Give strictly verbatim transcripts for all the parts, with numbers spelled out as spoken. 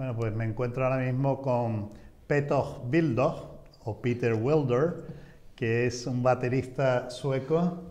Bueno, pues me encuentro ahora mismo con Peter Wilder, o Peter Wilder, que es un baterista sueco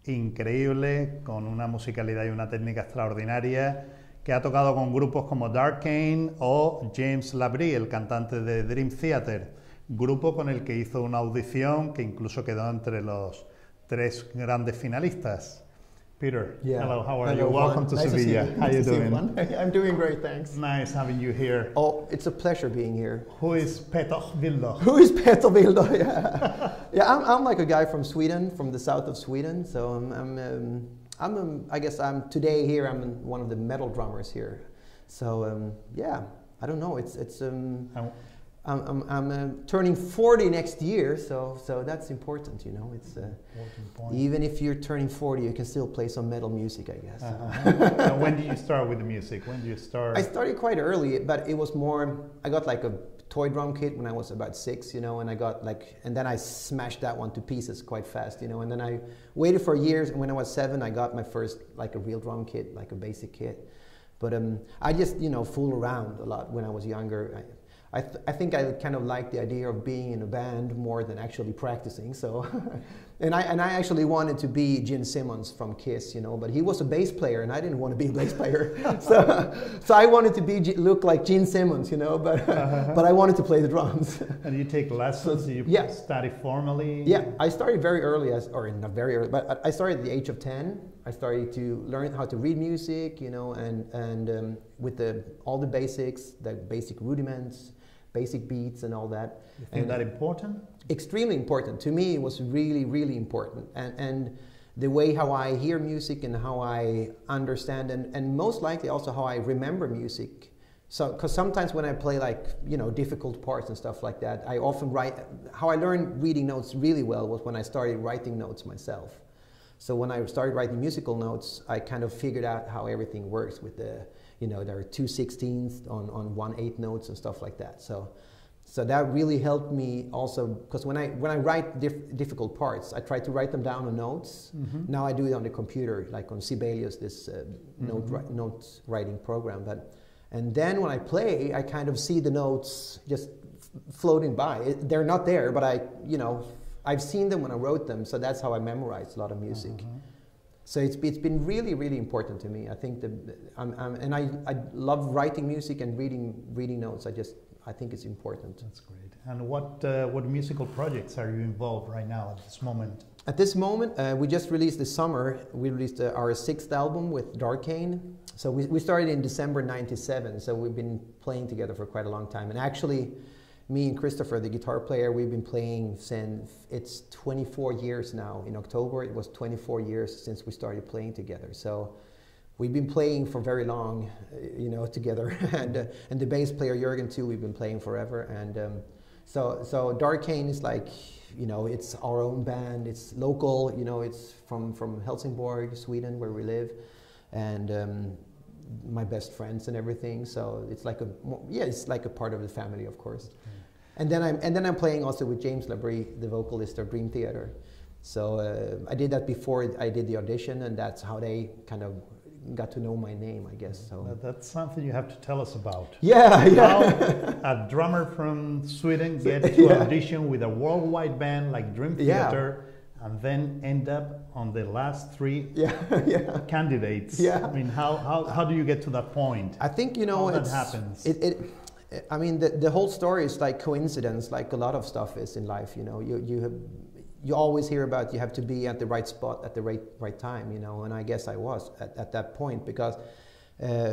increíble, con una musicalidad y una técnica extraordinaria, que ha tocado con grupos como Darkane o James Labrie, el cantante de Dream Theater, grupo con el que hizo una audición que incluso quedó entre los tres grandes finalistas. Peter, yeah. Hello, how are hello, you? Welcome Juan. to nice Sevilla. To how are you nice doing? You, I'm doing great, thanks. Nice having you here. Oh, it's a pleasure being here. Who is Peter Wilder? Who is Peter Wilder? Yeah, yeah I'm, I'm like a guy from Sweden, from the south of Sweden. So I'm, I'm, um, I'm um, I guess I'm today here. I'm one of the metal drummers here. So um, yeah, I don't know. It's it's. Um, I'm I'm, I'm uh, turning forty next year, so so that's important, you know. It's uh, even if you're turning forty, you can still play some metal music, I guess. Uh-huh. When did you start with the music? When did you start? I started quite early, but it was more. I got like a toy drum kit when I was about six, you know, and I got like, and then I smashed that one to pieces quite fast, you know, and then I waited for years, and when I was seven, I got my first like a real drum kit, like a basic kit. But um, I just, you know, fooled around a lot when I was younger. I, I, th I think I kind of liked the idea of being in a band more than actually practicing. So, and I and I actually wanted to be Gene Simmons from Kiss, you know, but he was a bass player, and I didn't want to be a bass player. so, so I wanted to be look like Gene Simmons, you know, but uh-huh. but I wanted to play the drums. And you take lessons? So, you yeah. study formally? Yeah, I started very early, as, or not very early, but I started at the age of ten. I started to learn how to read music, you know, and and um, with the all the basics, the basic rudiments, basic beats and all that. You think and that important? Extremely important. To me, it was really, really important. And, and the way how I hear music and how I understand, and, and most likely also how I remember music. So, because sometimes when I play like, you know, difficult parts and stuff like that, I often write, how I learned reading notes really well was when I started writing notes myself. So when I started writing musical notes, I kind of figured out how everything works with the, you know, there are two sixteenths on, on one eighth notes and stuff like that. So, so that really helped me also, because when I, when I write diff difficult parts, I try to write them down on notes. Mm-hmm. Now I do it on the computer, like on Sibelius, this uh, mm-hmm. note, note writing program. But, and then when I play, I kind of see the notes just floating by. It, they're not there, but I, you know, I've seen them when I wrote them, so that's how I memorized a lot of music. Uh-huh. So it's, it's been really, really important to me. I think that, I'm, I'm, and I, I love writing music and reading, reading notes. I just, I think it's important. That's great. And what, uh, what musical projects are you involved right now at this moment? At this moment, uh, we just released this summer, we released uh, our sixth album with Darkane. So we, we started in December ninety-seven, so we've been playing together for quite a long time. And actually, me and Christopher, the guitar player, we've been playing since, it's twenty-four years now. In October, it was twenty-four years since we started playing together. So we've been playing for very long, you know, together. and, uh, and the bass player, Jürgen, too, we've been playing forever. And um, so, so Darkane is like, you know, it's our own band. It's local, you know, it's from, from Helsingborg, Sweden, where we live. And um, my best friends and everything. So it's like a, yeah, it's like a part of the family, of course. Mm. And then I'm and then I'm playing also with James Labrie, the vocalist of Dream Theater. So uh, I did that before I did the audition, and that's how they kind of got to know my name, I guess. So that's something you have to tell us about. Yeah, yeah. How a drummer from Sweden gets to yeah. audition with a worldwide band like Dream Theater, yeah. and then end up on the last three yeah, yeah. candidates. Yeah. I mean, how, how, how do you get to that point? I think, you know, how it's, that happens. It, it, I mean, the, the whole story is like coincidence, like a lot of stuff is in life, you know. You, you, have, you always hear about you have to be at the right spot at the right, right time, you know, and I guess I was at, at that point because uh,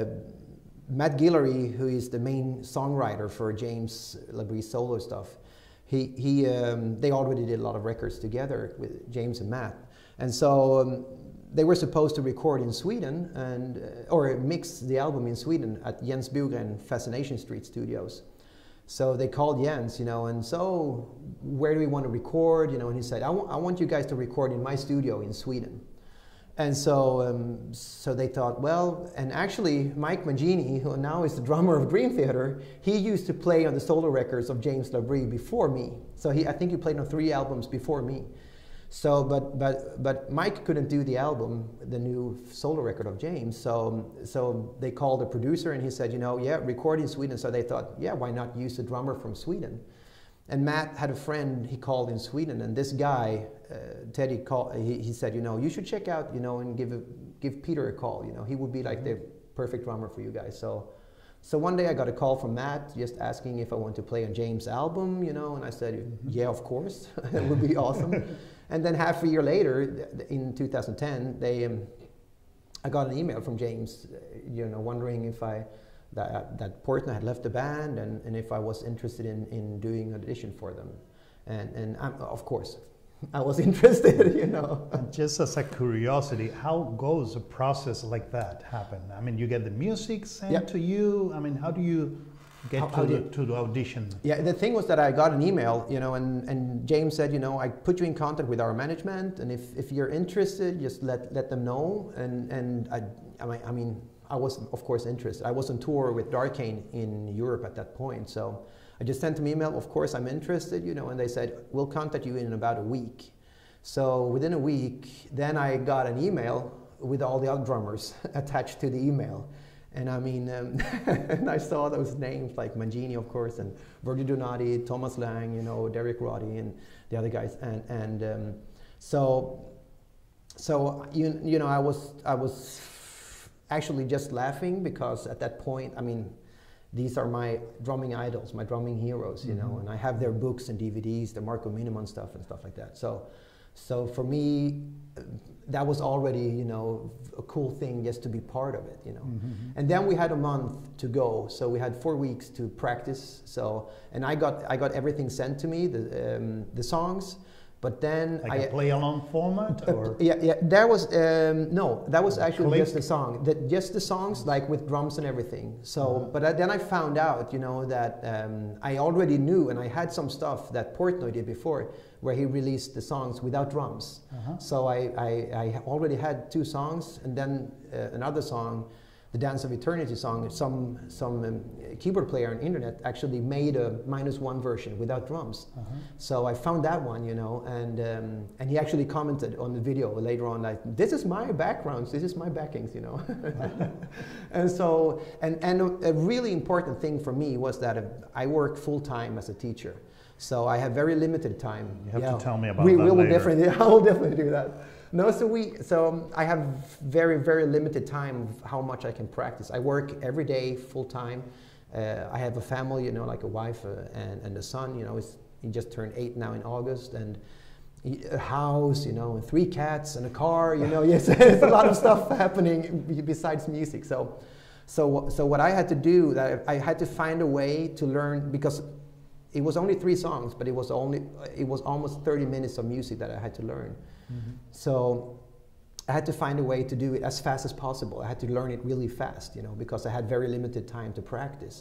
Matt Guillory, who is the main songwriter for James Labrie's solo stuff, he, he, um, they already did a lot of records together with James and Matt. And so um, they were supposed to record in Sweden and uh, or mix the album in Sweden at Jens Bugren Fascination Street Studios. So they called Jens, you know, and so where do we want to record, you know, and he said, I, I want you guys to record in my studio in Sweden. And so, um, so they thought, well, and actually Mike Mangini, who now is the drummer of Dream Theater, he used to play on the solo records of James Labrie before me. So he, I think he played on three albums before me. So, but but but Mike couldn't do the album, the new solo record of James. So so they called the producer and he said, you know, yeah, record in Sweden. So they thought, yeah, why not use a drummer from Sweden? And Matt had a friend he called in Sweden, and this guy, uh, Teddy, called. He, he said, you know, you should check out, you know, and give a, give Peter a call. You know, he would be like the perfect drummer for you guys. So. So one day I got a call from Matt just asking if I want to play on James' album, you know, and I said, yeah, of course, it would be awesome. And then half a year later, in two thousand ten, they, um, I got an email from James, you know, wondering if I, that, that Portnoy had left the band and, and if I was interested in, in doing an audition for them. And, and I'm, of course, I was interested, you know. And just as a curiosity, how goes a process like that happen? I mean, you get the music sent yep. to you. I mean, how do you get how, to, how the, you, to the audition? Yeah, the thing was that I got an email, you know, and, and James said, you know, I put you in contact with our management, and if, if you're interested, just let, let them know. And, and I, I mean, I was, of course, interested. I was on tour with Darkane in Europe at that point, so I just sent them an email, of course I'm interested, you know, and they said, we'll contact you in about a week. So within a week, then I got an email with all the other drummers attached to the email. And I mean, um, and I saw those names like Mangini, of course, and Virgil Donati, Thomas Lang, you know, Derek Roddy, and the other guys. And, and um, so, so you, you know, I was, I was actually just laughing because at that point, I mean, these are my drumming idols, my drumming heroes, you mm-hmm. know, and I have their books and D V Ds, the Marco Minnemann stuff and stuff like that. So, so for me, that was already, you know, a cool thing just to be part of it, you know. Mm-hmm. And then we had a month to go, so we had four weeks to practice. So, and I got I got everything sent to me, the um, the songs. But then like I, a play-along format, or uh, yeah, yeah, that was um, no, that was actually click. just the song, that just the songs, like with drums and everything. So, uh-huh. but I, then I found out, you know, that um, I already knew, and I had some stuff that Portnoy did before, where he released the songs without drums. Uh-huh. So I, I, I already had two songs, and then uh, another song, the Dance of Eternity song. Some some um, keyboard player on the internet actually made a minus one version without drums. Uh-huh. So I found that one, you know, and um, and he actually commented on the video later on, like, this is my backgrounds, this is my backings, you know. And so, and, and a really important thing for me was that I work full time as a teacher. So I have very limited time. You have yeah. to tell me about we, that we will later. Definitely, I will definitely do that. No, so we, so I have very, very limited time of how much I can practice. I work every day, full time. Uh, I have a family, you know, like a wife uh, and, and a son, you know, he's, he just turned eight now in August, and he, a house, you know, and three cats and a car, you know, yes, there's a lot of stuff happening besides music. So, so, so what I had to do, that I had to find a way to learn, because it was only three songs, but it was only, it was almost thirty minutes of music that I had to learn. Mm-hmm. So I had to find a way to do it as fast as possible. I had to learn it really fast, you know, because I had very limited time to practice.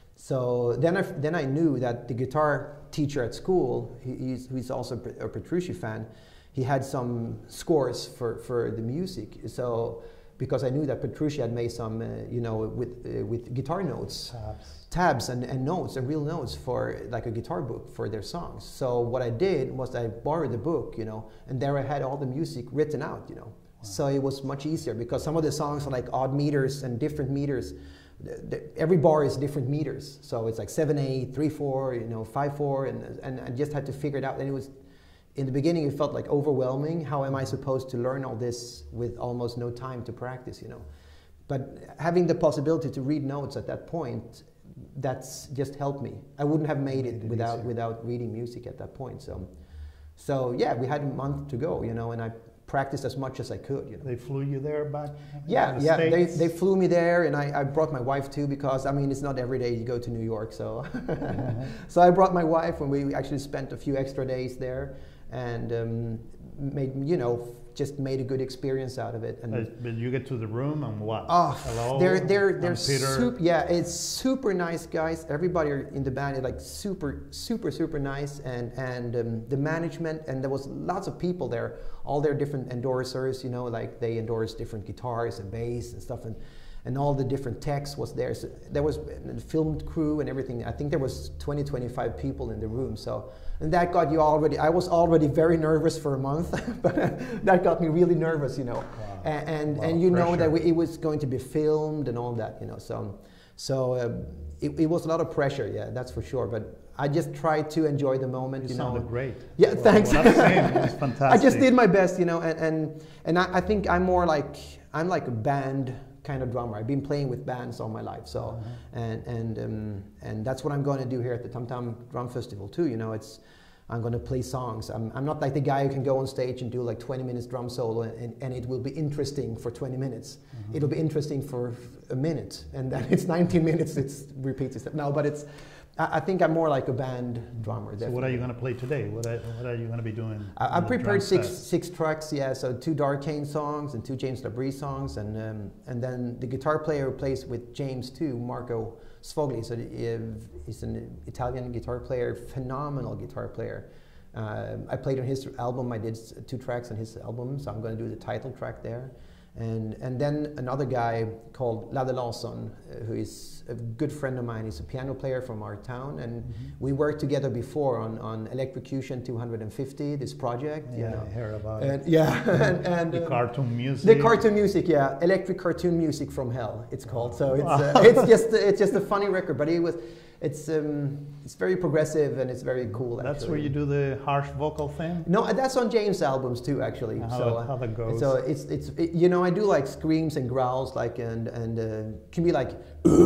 So then I, then I knew that the guitar teacher at school, he, he's, he's also a Petrucci fan, he had some scores for, for the music. So because I knew that Petrucci had made some, uh, you know, with, uh, with guitar notes. Tabs. tabs and, and notes and real notes for like a guitar book for their songs. So what I did was I borrowed the book, you know, and there I had all the music written out, you know. Wow. So it was much easier because some of the songs are like odd meters and different meters. The, the, every bar is different meters. So it's like seven eight, three four, you know, five four, and, and I just had to figure it out. And it was, in the beginning it felt like overwhelming. How am I supposed to learn all this with almost no time to practice, you know? But having the possibility to read notes at that point, that's just helped me. I wouldn't have made it without without reading music at that point. So, so yeah, we had a month to go, you know, and I practiced as much as I could. You know, they flew you there back. Yeah, the yeah, they States? they flew me there, and I, I brought my wife too, because I mean it's not every day you go to New York. So, mm-hmm. So I brought my wife, and we actually spent a few extra days there, and um, made you know. just made a good experience out of it. And but you get to the room and what? Oh, hello. They're they're they're Peter. super. Yeah, it's super nice guys. Everybody in the band is like super super super nice, and and um, the management, and there was lots of people there. All their different endorsers, you know, like they endorse different guitars and bass and stuff, and and all the different text was there. So there was a filmed crew and everything. I think there was twenty, twenty-five people in the room. So, and that got you already, I was already very nervous for a month, but that got me really nervous, you know. Wow. And, and, Wow, and you know pressure. that we, it was going to be filmed and all that, you know. So, so uh, it, it was a lot of pressure, yeah, that's for sure. But I just tried to enjoy the moment, You, you sounded know. great. Yeah, What- thanks. What I've seen is fantastic. I just did my best, you know, and and, and I, I think I'm more like I'm like a band kind of drummer. I've been playing with bands all my life, so Uh-huh. and and um, and that's what I'm going to do here at the Tam Tam Drum Festival too. You know, it's I'm going to play songs. I'm I'm not like the guy who can go on stage and do like twenty minutes drum solo and, and, and it will be interesting for twenty minutes. Uh-huh. It'll be interesting for a minute, and then it's nineteen minutes. It's repeats itself. No, but it's. I I think I'm more like a band drummer. So what are you going to play today? What are, what are you going to be doing? I, I on the prepared drum six set? six tracks, yeah. So two Darkane songs and two James Labrie songs, and um, and then the guitar player who plays with James too, Marco Sfogli. So uh, he's an Italian guitar player, phenomenal guitar player. Um I played on his album. I did s- two tracks on his album, so I'm going to do the title track there. And and then another guy called Lade Larsson, uh, who is a good friend of mine. He's a piano player from our town, and Mhm. we worked together before on, on Electrocution two hundred fifty, this project. Yeah, you know. I heard about And, it. yeah, and, and The uh, cartoon music. the cartoon music, yeah, electric cartoon music from hell. It's called. So it's Wow. uh, it's just it's just a funny record, but it was it's um it's very progressive and it's very cool. That's actually. where you do the harsh vocal thing? No, uh, that's on James' albums too, actually. How, so, that, how that goes? so it's it's it, you know I do like screams and growls like and and uh, can be like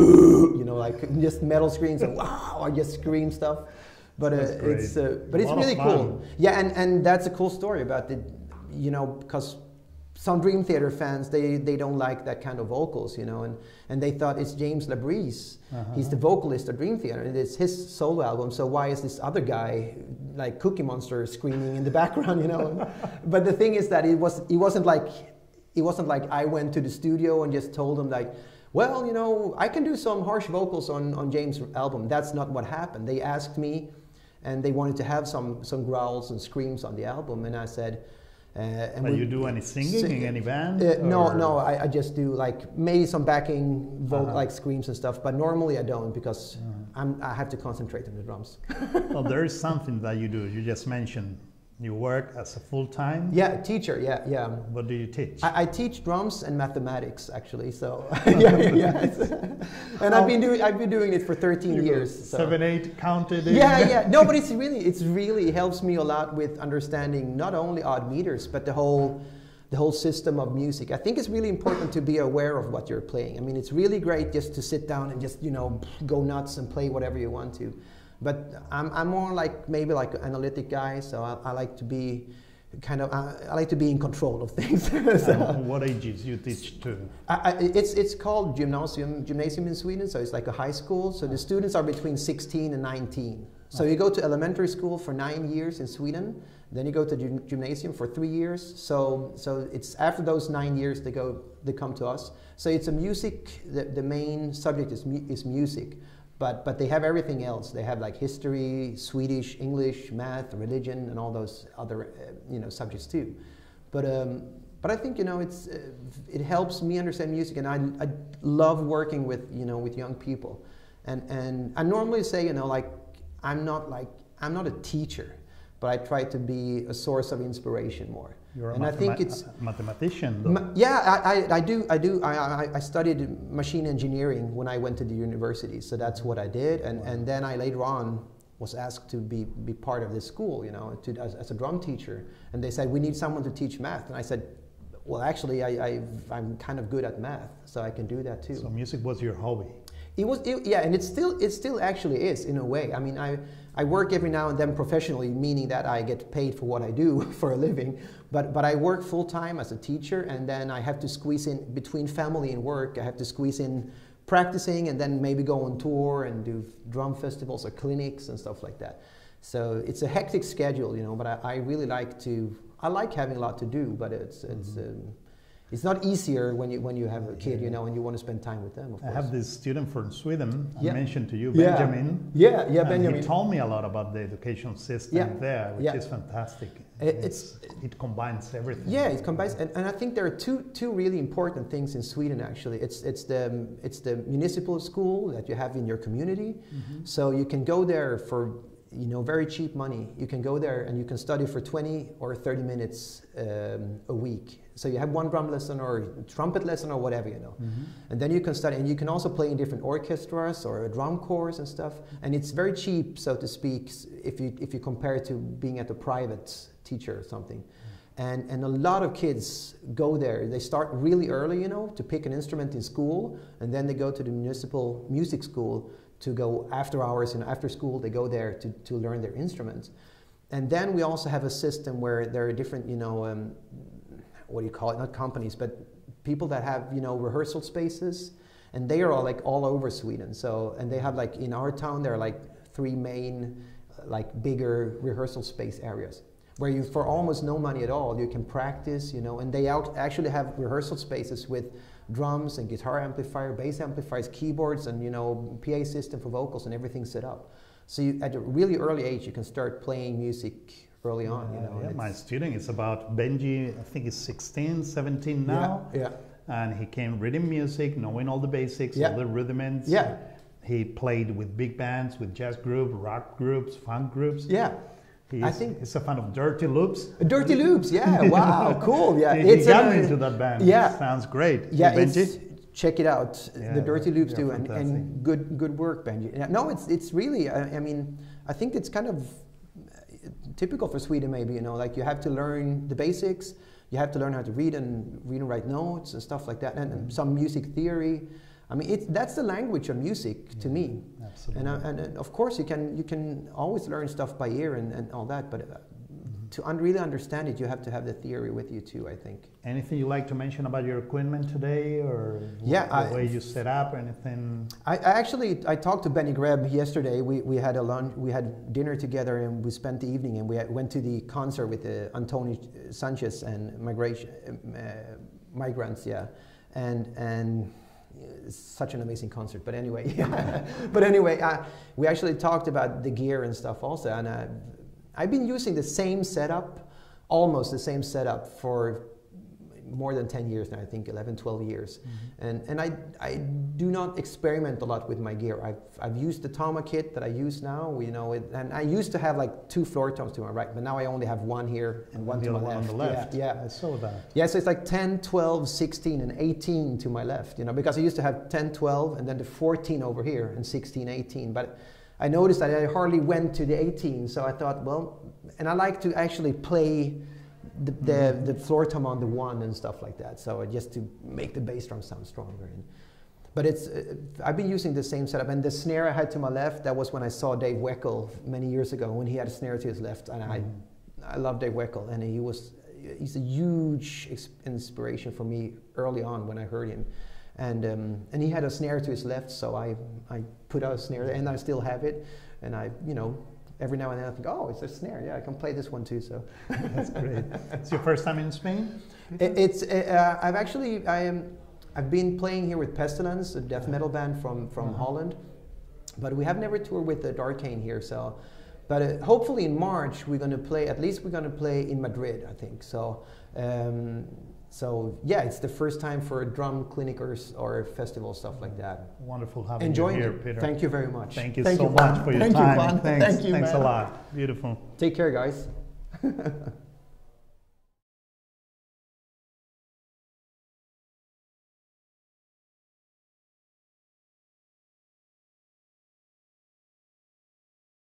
you know like just metal screams and wow I just scream stuff, but uh, That's great. it's uh, but A it's lot of really fun. cool. Yeah, and and that's a cool story about it, you know, because some Dream Theater fans they they don't like that kind of vocals, you know, and and they thought it's James Labrie's. Uh-huh. He's the vocalist of Dream Theater, and it's his solo album. So why is this other guy, like Cookie Monster, screaming in the background? You know. But the thing is that it was it wasn't like it wasn't like I went to the studio and just told him like, well, you know, I can do some harsh vocals on on James' album. That's not what happened. They asked me, and they wanted to have some some growls and screams on the album, and I said. Uh, and But we- you do any singing sing- in any band? uh, no, or- no, I, I just do like maybe some backing vocal, Uh-huh. like screams and stuff. But normally I don't because Uh-huh. I'm, I have to concentrate on the drums. Well, there is something that you do. You just mentioned you work as a full time. Yeah, teacher. Yeah, yeah. What do you teach? I, I teach drums and mathematics actually. So yeah, yeah. yeah. And I've been doing I've been doing it for thirteen You years. go So. Seven, eight, counted. in. Yeah, yeah. No, but it's really, it's really helps me a lot with understanding not only odd meters, but the whole, the whole system of music. I think it's really important to be aware of what you're playing. I mean, it's really great just to sit down and just, you know, go nuts and play whatever you want to. But I'm, I'm more like maybe like an analytic guy, so I, I like to be kind of, I, I like to be in control of things. So, And what ages you teach to? I, I, it's it's called gymnasium gymnasium in Sweden, so it's like a high school. So the students are between sixteen and nineteen. So you go to elementary school for nine years in Sweden, then you go to gym, gymnasium for three years. So so it's after those nine years they go they come to us. So it's a music. The, the main subject is mu is music, but but they have everything else. They have like history, Swedish, English, math, religion, and all those other uh, you know subjects too. But um, But I think you know it's uh, it helps me understand music, and I, I love working with you know with young people, and and I normally say you know like I'm not like I'm not a teacher, but I try to be a source of inspiration more. You're a and I think it's a mathematician. Though. ma yeah I, I, I do I do I, I, I studied machine engineering when I went to the university, so that's what I did, and Wow. and then I later on was asked to be be part of this school, you know, to, as, as a drum teacher, and they said we need someone to teach math, and I said. Well, actually, I, I, I'm kind of good at math, so I can do that too. So music was your hobby. It was, it, yeah, and it still, it still actually is in a way. I mean, I, I work every now and then professionally, meaning that I get paid for what I do for a living. But, but I work full time as a teacher, and then I have to squeeze in between family and work. I have to squeeze in practicing, and then maybe go on tour and do drum festivals or clinics and stuff like that. So it's a hectic schedule, you know. But I, I really like to. I like having a lot to do, but it's it's. Mm-hmm. um, it's not easier when you when you have a kid, you know, and you want to spend time with them. Of I course. have this student from Sweden. Yeah. I mentioned to you, Yeah. Benjamin. Yeah, yeah, and Benjamin. He told me a lot about the education system Yeah. there, which Yeah. is fantastic. It- It's, it combines everything. Yeah, it combines, and, and I think there are two two really important things in Sweden. Actually, it's it's the it's the municipal school that you have in your community, Mm-hmm. so you can go there for you know very cheap money. You can go there and you can study for twenty or thirty minutes um, a week. So you have one drum lesson or trumpet lesson or whatever, you know, Mm-hmm. and then you can study, and you can also play in different orchestras or a drum corps and stuff. And it's very cheap, so to speak, s- if you if you compare it to being at a private teacher or something. And, and a lot of kids go there. They start really early, you know, to pick an instrument in school, and then they go to the municipal music school to go after hours, and after school they go there to, to learn their instruments. And then we also have a system where there are different, you know, um, what do you call it, not companies, but people that have, you know, rehearsal spaces, and they are all like all over Sweden. So, and they have like, in our town, there are like three main, like bigger rehearsal space areas, where you, for almost no money at all, you can practice, you know, and they out, actually have rehearsal spaces with drums and guitar amplifier, bass amplifiers, keyboards, and, you know, P A system for vocals and everything set up. So you, at a really early age, you can start playing music early on, you know. Yeah, and my it's- student is about Benji, I think he's sixteen, seventeen now. Yeah, yeah. And he came reading music, knowing all the basics, Yeah. all the rudiments. Yeah. He played with big bands, with jazz group, rock groups, funk groups. Yeah. He's, I think- he's a fan of Dirty Loops. Dirty Loops, yeah, wow, cool, yeah. He, he got an- me into that band. Yeah. Sounds great. Yeah, Hey, it's, Benji? check it out. Yeah, the Dirty Loops they're too, and, fantastic. and good good work, Benji. Yeah, no, it's it's really. I, I mean, I think it's kind of uh, typical for Sweden, maybe. You know, like you have to learn the basics. You have to learn how to read and read and write notes and stuff like that, and, and some music theory. I mean, it's that's the language of music to me. Absolutely. And, uh, and uh, of course, you can you can always learn stuff by ear and, and all that, but. Uh, To un really understand it, you have to have the theory with you too, I think. Anything you like to mention about your equipment today, or Yeah, the I- way you set up, or anything? I, I actually I talked to Benny Greb yesterday. We, we had a lunch, we had dinner together, and we spent the evening, and we had, went to the concert with uh, Antoni Sanchez and migration uh, migrants, yeah, and and it's such an amazing concert. But anyway, but anyway, uh, we actually talked about the gear and stuff also, and. Uh, I've been using the same setup, almost the same setup for more than ten years now, I think eleven, twelve years. Mm-hmm. And, and I, I do not experiment a lot with my gear. I've, I've used the Tama kit that I use now, you know, it, and I used to have like two floor toms to my right, but now I only have one here and one The to my other one left. on the left. Yeah, yeah. I saw that. Yeah, so it's like ten, twelve, sixteen, and eighteen to my left, you know, because I used to have ten, twelve, and then the fourteen over here, and sixteen, eighteen. But I noticed that I hardly went to the eighteen, so I thought, well, and I like to actually play the, the, Mm-hmm. the floor tom on the one and stuff like that, so just to make the bass drum sound stronger. And, but it's, uh, I've been using the same setup, and the snare I had to my left, that was when I saw Dave Weckl many years ago, when he had a snare to his left, and I, I love Dave Weckl, and he was, he's a huge ex- inspiration for me early on when I heard him. And, um, and he had a snare to his left, so I, I put out a snare, and I still have it, and I, you know, every now and then I think, oh, it's a snare, yeah, I can play this one too, so. That's great. It's your first time in Spain? It, it's, uh, I've actually, I am, I've been playing here with Pestilence, a death metal band from, from Uh-huh. Holland, but we have never toured with the Darkane here, so. But uh, hopefully in March we're going to play, at least we're going to play in Madrid, I think, so. Um, So yeah, it's the first time for a drum clinic or, or festival, stuff like that. Wonderful having Enjoying you here, it. Peter. Thank you very much. Thank you Thank so you, much Juan. for your Thank you, time. Juan. Thanks. Thank you, Thanks man. a lot. Beautiful. Take care, guys.